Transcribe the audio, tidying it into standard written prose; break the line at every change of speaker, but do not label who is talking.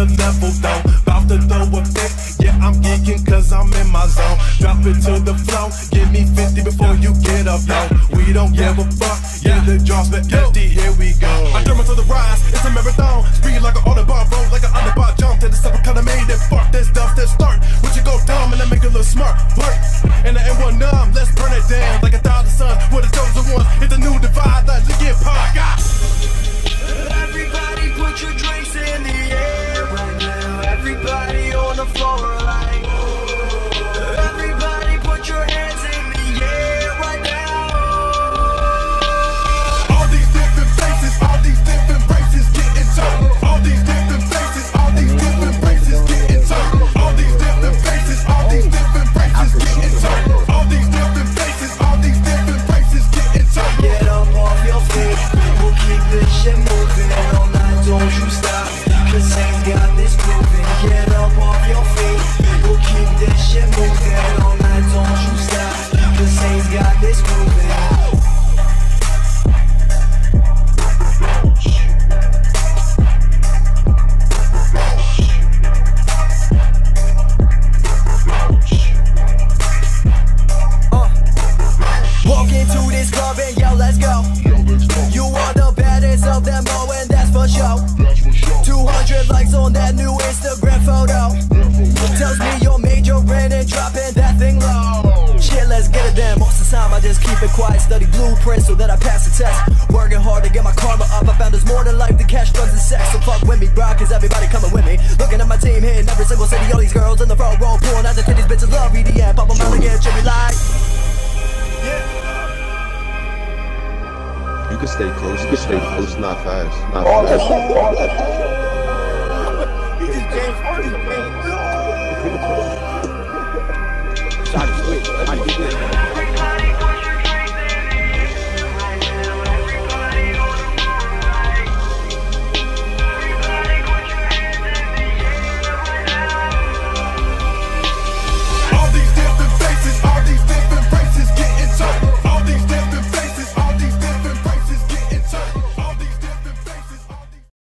another level though. Bout to throw a fit, yeah, I'm geeking cause I'm in my zone. Drop it to the flow, give me 50 before you get up, yo. We don't give a fuck, yeah, the jaws but empty, here we go. I turn to the rise, it's a marathon. Speed like an Autobahn, roll like an underbot. Jump to the stuff I kinda made it, fuck this stuff, that start. Would you go dumb and I make it look smart, work. And the M1 numb, let's burn it down like 1,000 suns. We're the chosen ones, it's a new divide, like to get pop.
Everybody put your drinks in the air right now. Everybody on the floor like, everybody put your hands in the air right now.
All these different faces, all these different races getting turned. All these different faces, all these different races getting turned. All these different faces, all these different races getting turned. All these different faces, all these different races getting turned.
Get up off your feet, we'll keep this shit moving all night, don't you stop, cause Saint's got this grooving. Get up off your feet, we'll keep this shit moving all night, don't you stop, cause Saint's got this grooving. Walk into this club and yo, let's go. You are the baddest of them all, and that's for sure. 200 likes on that new Instagram photo. Tells me you're majoring and dropping that thing low. Shit, let's get it then. Most of the time I just keep it quiet, study blueprints so that I pass the test. Working hard to get my karma up. I found there's more to life than cash, drugs, and sex. So fuck with me, bro, cause everybody coming with me. Looking at my team hitting every single city. All these girls in the front row pulling out the titties. Bitches love EDM. Pop them out again, Jimmy like.
You can stay close, not fast. Not fast.
He just James Harden.